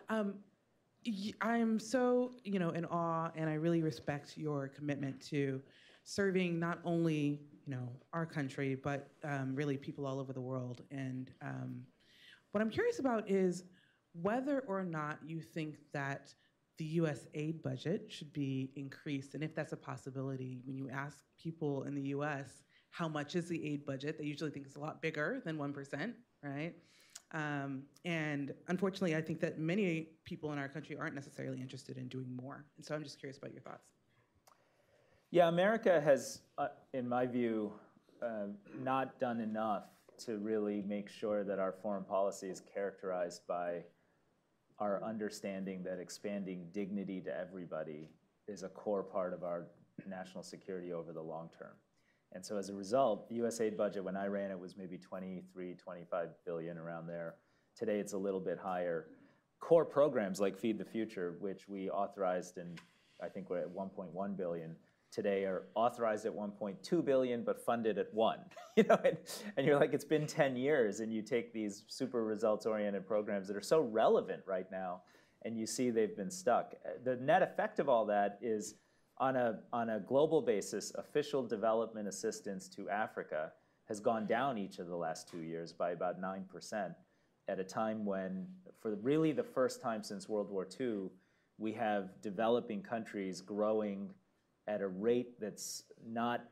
Speaker 7: I'm so in awe, and I really respect your commitment to serving not only our country, but really people all over the world. And what I'm curious about is whether or not you think that the U.S. aid budget should be increased, and if that's a possibility. When you ask people in the U.S. how much is the aid budget, they usually think it's a lot bigger than 1%, right? And unfortunately, I think that many people in our country aren't necessarily interested in doing more. And so I'm just curious about your thoughts.
Speaker 2: Yeah, America has, in my view, not done enough to really make sure that our foreign policy is characterized by our understanding that expanding dignity to everybody is a core part of our national security over the long term. And so as a result, the U.S. aid budget, when I ran it, was maybe 23, 25 billion, around there. Today, it's a little bit higher. Core programs like Feed the Future, which we authorized, and I think we're at 1.1 billion, today are authorized at 1.2 billion, but funded at 1. And you're like, it's been 10 years, and you take these super results-oriented programs that are so relevant right now, and you see they've been stuck. The net effect of all that is, on a global basis, official development assistance to Africa has gone down each of the last 2 years by about 9%. at a time when, for really the first time since World War II, we have developing countries growing at a rate that's not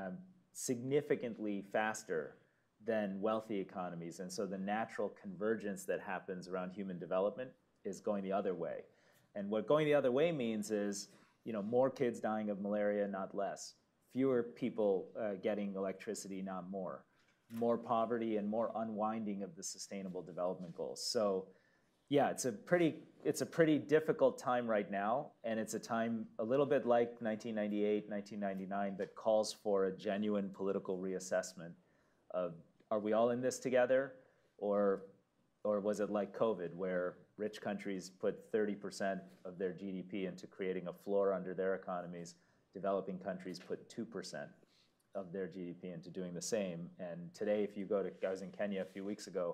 Speaker 2: significantly faster than wealthy economies. And so the natural convergence that happens around human development is going the other way. And what going the other way means is, more kids dying of malaria, not less. Fewer people getting electricity, not more. More poverty and more unwinding of the Sustainable Development Goals. So yeah, it's a pretty difficult time right now, and it's a time a little bit like 1998, 1999 that calls for a genuine political reassessment of, are we all in this together, or was it like COVID, where rich countries put 30% of their GDP into creating a floor under their economies, developing countries put 2% of their GDP into doing the same. And today, if you go to, I was in Kenya a few weeks ago,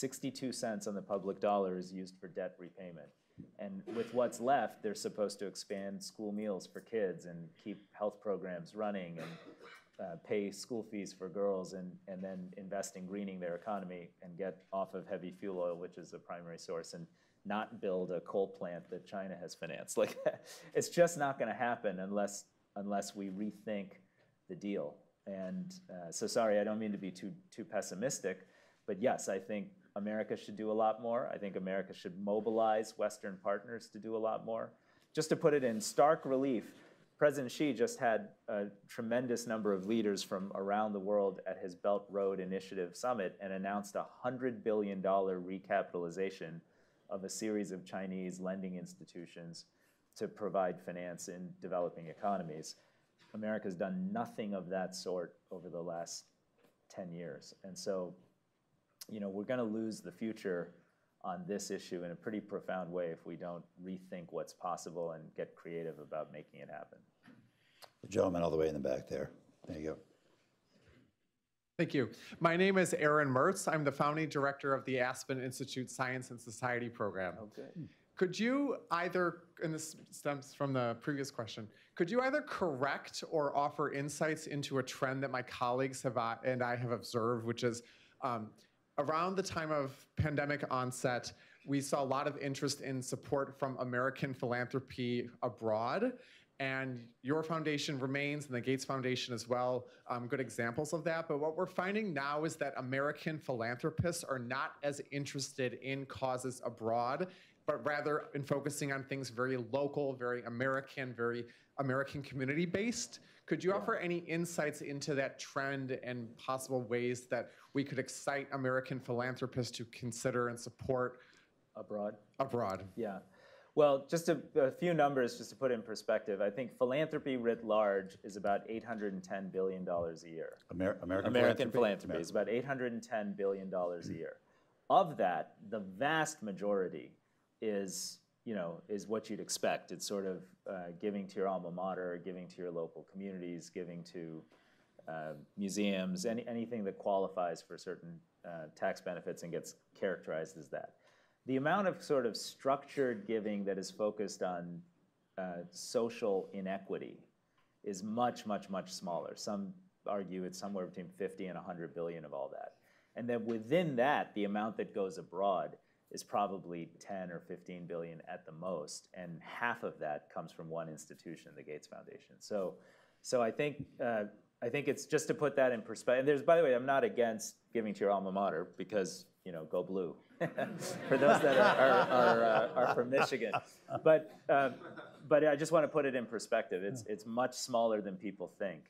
Speaker 2: 62 cents on the public dollar is used for debt repayment. And with what's left, they're supposed to expand school meals for kids and keep health programs running and pay school fees for girls and then invest in greening their economy and get off of heavy fuel oil, which is the primary source, and not build a coal plant that China has financed. Like, it's just not going to happen unless we rethink the deal. And so sorry, I don't mean to be too pessimistic, but yes, I think America should do a lot more. I think America should mobilize Western partners to do a lot more. Just to put it in stark relief, President Xi just had a tremendous number of leaders from around the world at his Belt Road Initiative Summit and announced a $100 billion recapitalization of a series of Chinese lending institutions to provide finance in developing economies. America's done nothing of that sort over the last 10 years. And so, we're going to lose the future on this issue in a pretty profound way if we don't rethink what's possible and get creative about making it happen.
Speaker 1: The gentleman all the way in the back there. There you go.
Speaker 8: Thank you. My name is Aaron Mertz. I'm the founding director of the Aspen Institute Science and Society program.
Speaker 2: Okay.
Speaker 8: Could you either, and this stems from the previous question, could you either correct or offer insights into a trend that my colleagues and I have observed, which is around the time of pandemic onset, we saw a lot of interest in support from American philanthropy abroad, and your foundation remains, and the Gates Foundation as well, good examples of that. But what we're finding now is that American philanthropists are not as interested in causes abroad, but rather in focusing on things very local, very American community-based. Could you offer any insights into that trend and possible ways that we could excite American philanthropists to consider and support
Speaker 2: abroad?
Speaker 8: Abroad.
Speaker 2: Yeah. Well, just a few numbers just to put in perspective. I think philanthropy writ large is about $810 billion a year. American philanthropy is about $810 billion a year. Of that, the vast majority is what you'd expect. It's sort of giving to your alma mater, giving to your local communities, giving to museums, anything that qualifies for certain tax benefits and gets characterized as that. The amount of sort of structured giving that is focused on social inequity is much, much, much smaller. Some argue it's somewhere between 50 and 100 billion of all that. And then within that, the amount that goes abroad is probably 10 or 15 billion at the most, and half of that comes from one institution, the Gates Foundation. So I think it's just to put that in perspective. And by the way, I'm not against giving to your alma mater because go blue. For those that are from Michigan, but I just want to put it in perspective. It's much smaller than people think.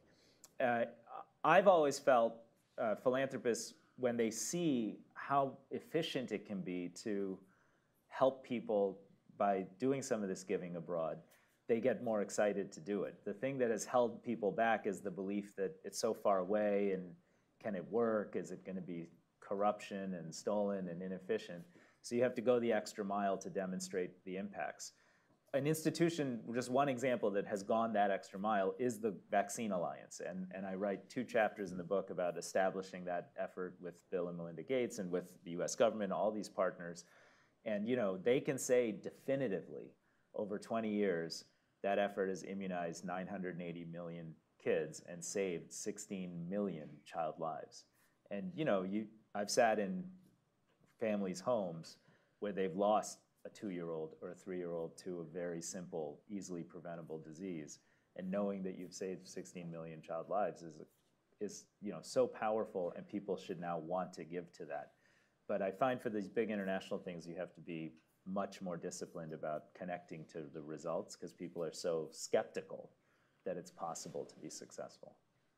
Speaker 2: I've always felt philanthropists, when they see how efficient it can be to help people by doing some of this giving abroad, they get more excited to do it. The thing that has held people back is the belief that it's so far away, and can it work? Is it going to be corruption and stolen and inefficient? So you have to go the extra mile to demonstrate the impacts. An institution, just one example that has gone that extra mile is the Vaccine Alliance. And I write 2 chapters in the book about establishing that effort with Bill and Melinda Gates and with the US government, all these partners. And they can say definitively over 20 years, that effort has immunized 980 million kids and saved 16 million child lives. And I've sat in families' homes where they've lost a 2-year-old or a 3-year-old to a very simple, easily preventable disease, and knowing that you've saved 16 million child lives is so powerful, and people should now want to give to that. But I find for these big international things, you have to be much more disciplined about connecting to the results, because people are so skeptical that it's possible to be successful.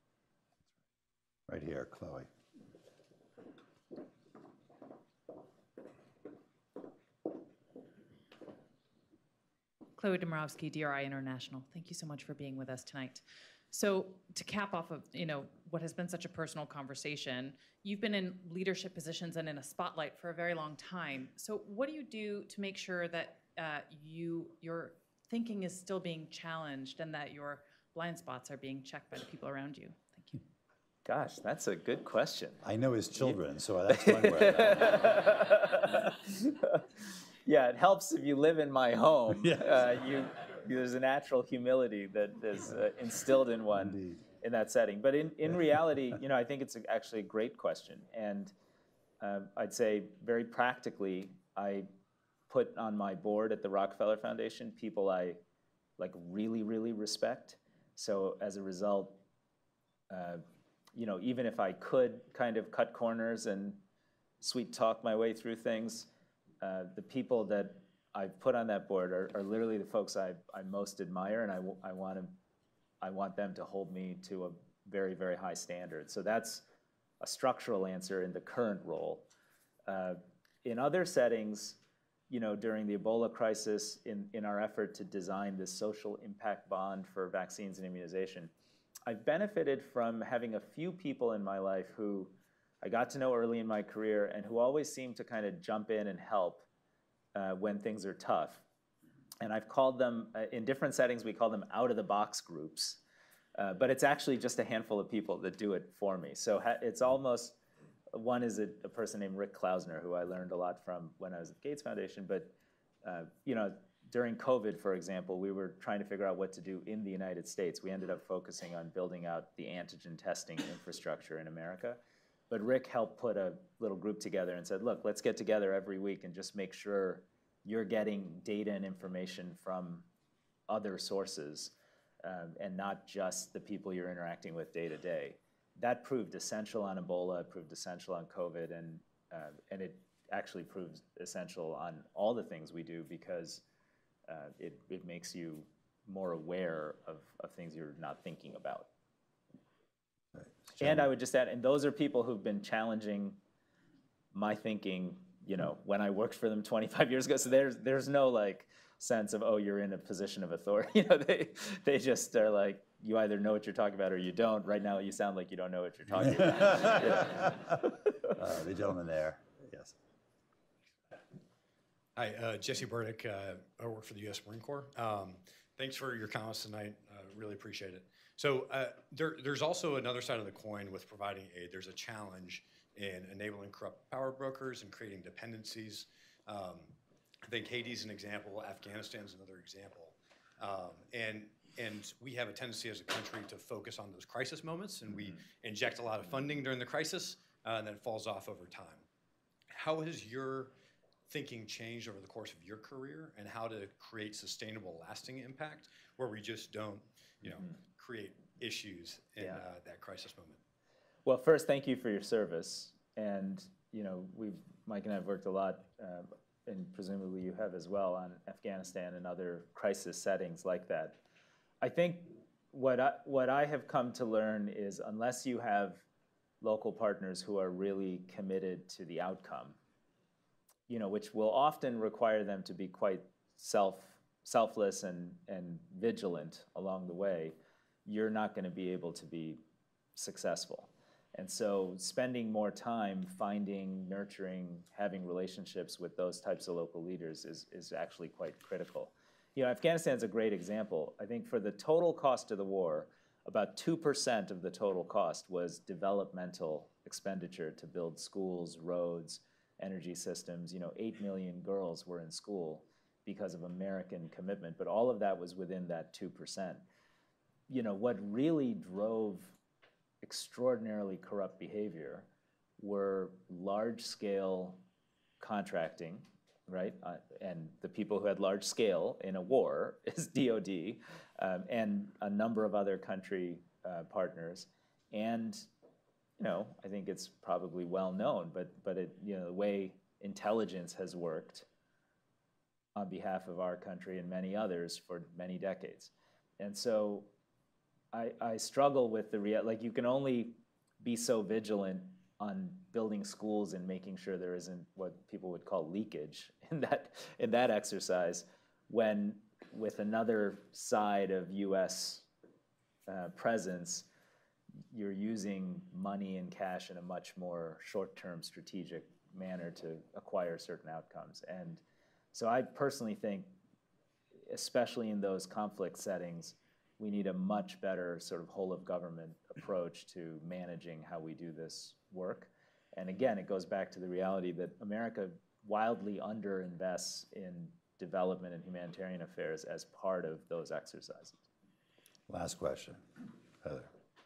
Speaker 1: Right here, Chloe.
Speaker 9: Chloe Domorowski, DRI International. Thank you so much for being with us tonight. So to cap off of what has been such a personal conversation, you've been in leadership positions and in a spotlight for a very long time. So what do you do to make sure that your thinking is still being challenged and that your blind spots are being checked by the people around you? Thank you.
Speaker 2: Gosh, that's a good question.
Speaker 1: I know his children, so that's one way.
Speaker 2: Yeah, it helps if you live in my home. Yes. There's a natural humility that is instilled in one. Indeed. In that setting. But in reality, I think it's actually a great question. And I'd say very practically, I put on my board at the Rockefeller Foundation people I really, really respect. So as a result, even if I could kind of cut corners and sweet talk my way through things, the people that I've put on that board are literally the folks I most admire, and I want them to hold me to a very, very high standard. So that's a structural answer in the current role. In other settings, during the Ebola crisis, in our effort to design this social impact bond for vaccines and immunization, I've benefited from having a few people in my life who I got to know early in my career and who always seem to kind of jump in and help when things are tough. And I've called them, in different settings, we call them out-of-the-box groups. But it's actually just a handful of people that do it for me. So it's almost, one is a person named Rick Klausner, who I learned a lot from when I was at the Gates Foundation. But during COVID, for example, we were trying to figure out what to do in the United States. We ended up focusing on building out the antigen testing infrastructure in America. But Rick helped put a little group together and said, look, let's get together every week and just make sure you're getting data and information from other sources and not just the people you're interacting with day to day. That proved essential on Ebola, it proved essential on COVID, and it actually proves essential on all the things we do, because it makes you more aware of things you're not thinking about. Right. And I would just add, and those are people who've been challenging my thinking, when I worked for them 25 years ago. So there's no sense of, oh, you're in a position of authority. They just are like, you either know what you're talking about or you don't. Right now, you sound like you don't know what you're talking about.
Speaker 1: The gentleman there, yes.
Speaker 10: Hi, Jesse Burdick. I work for the U.S. Marine Corps. Thanks for your comments tonight. Really appreciate it. So there's also another side of the coin with providing aid. There's a challenge in enabling corrupt power brokers and creating dependencies. I think Haiti's an example. Afghanistan's another example. And we have a tendency as a country to focus on those crisis moments, and we inject a lot of funding during the crisis, and then it falls off over time. How has your thinking changed over the course of your career, and how to create sustainable, lasting impact where we just don't, create issues in that crisis moment?
Speaker 2: Well, first, thank you for your service. And, Mike and I have worked a lot, and presumably you have as well, on Afghanistan and other crisis settings like that. I think what I have come to learn is, unless you have local partners who are really committed to the outcome, which will often require them to be quite selfless and vigilant along the way, you're not going to be able to be successful. And so spending more time finding, nurturing, having relationships with those types of local leaders is actually quite critical. Afghanistan's a great example. I think for the total cost of the war, about 2% of the total cost was developmental expenditure to build schools, roads, energy systems. 8 million girls were in school because of American commitment, but all of that was within that 2%. What really drove extraordinarily corrupt behavior were large-scale contracting, right? And the people who had large scale in a war is DoD, and a number of other country partners. And I think it's probably well known, but it, the way intelligence has worked on behalf of our country and many others for many decades. And so I struggle with like you can only be so vigilant on building schools and making sure there isn't what people would call leakage in that exercise, when with another side of US presence, you're using money and cash in a much more short-term strategic manner to acquire certain outcomes. And so I personally think, especially in those conflict settings, we need a much better sort of whole of government approach to managing how we do this work. And again, it goes back to the reality that America wildly underinvests in development and humanitarian affairs as part of those exercises.
Speaker 1: Last question, Heather.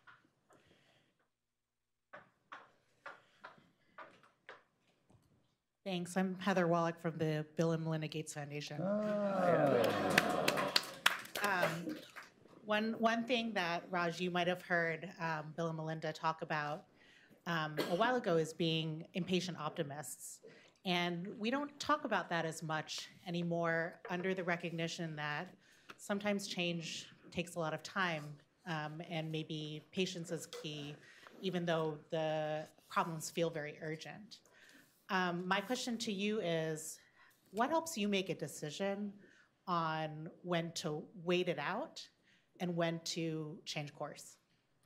Speaker 11: Thanks. I'm Heather Wallach from the Bill and Melinda Gates Foundation. One thing that, Raj, you might have heard Bill and Melinda talk about a while ago is being impatient optimists. And we don't talk about that as much anymore, under the recognition that sometimes change takes a lot of time, and maybe patience is key, even though the problems feel very urgent. My question to you is, what helps you make a decision on when to wait it out and when to change course?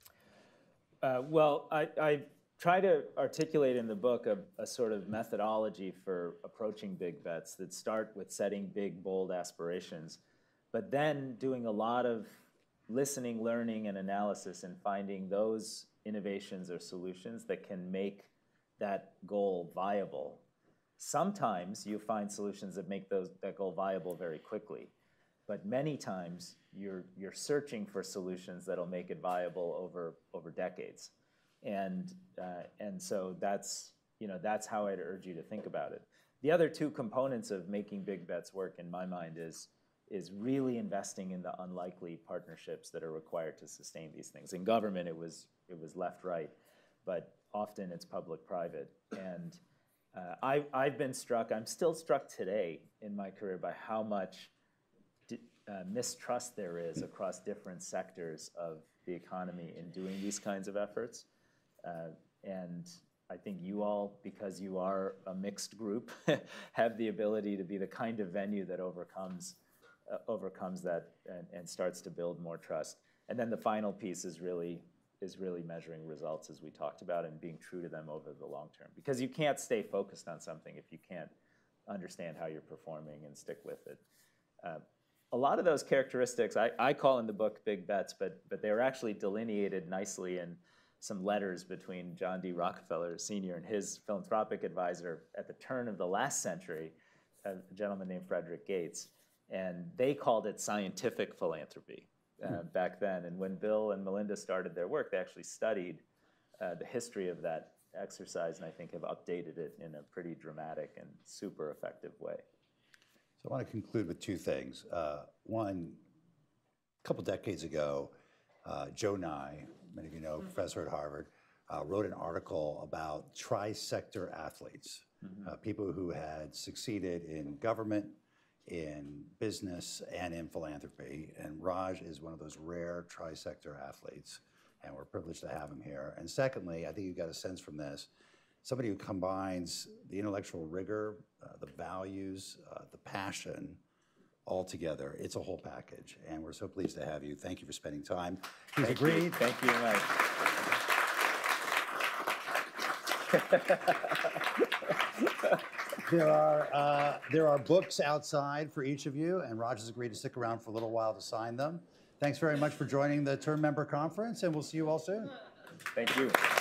Speaker 2: Well, I try to articulate in the book a sort of methodology for approaching big bets that start with setting big, bold aspirations, but then doing a lot of listening, learning, and analysis and finding those innovations or solutions that can make that goal viable. Sometimes you find solutions that make that goal viable very quickly, but many times you're searching for solutions that'll make it viable over decades, and so that's how I'd urge you to think about it. The other two components of making big bets work, in my mind, is really investing in the unlikely partnerships that are required to sustain these things. In government, it was left-right, but often it's public-private. And I've been struck, I'm still struck today in my career by how much mistrust there is across different sectors of the economy in doing these kinds of efforts. And I think you all, because you are a mixed group, have the ability to be the kind of venue that overcomes that and starts to build more trust. And then the final piece is really measuring results, as we talked about, and being true to them over the long term. Because you can't stay focused on something if you can't understand how you're performing and stick with it. A lot of those characteristics, I call in the book big bets, but they were actually delineated nicely in some letters between John D. Rockefeller Sr. and his philanthropic advisor at the turn of the last century, a gentleman named Frederick Gates. And they called it scientific philanthropy. Back then. And when Bill and Melinda started their work, they actually studied the history of that exercise, and I think have updated it in a pretty dramatic and super effective way.
Speaker 1: So I want to conclude with two things. One, a couple decades ago, Joe Nye, many of you know, professor at Harvard, wrote an article about tri-sector athletes, people who had succeeded in government, in business, and in philanthropy. And Raj is one of those rare tri-sector athletes, and we're privileged to have him here. And secondly, I think you got a sense from this, somebody who combines the intellectual rigor, the values, the passion, all together. It's a whole package, and we're so pleased to have you. Thank you for spending time. He's agreed.
Speaker 2: Thank you very much.
Speaker 1: There are books outside for each of you, and Raj has agreed to stick around for a little while to sign them. Thanks very much for joining the term member conference, and we'll see you all soon.
Speaker 2: Thank you.